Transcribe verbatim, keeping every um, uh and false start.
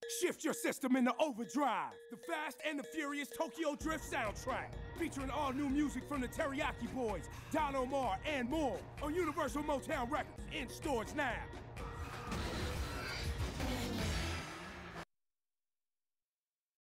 Shift your system into overdrive. The Fast and the Furious Tokyo Drift soundtrack. Featuring all new music from the Teriyaki Boys, Don Omar, and more. On Universal Motown Records. In stores now.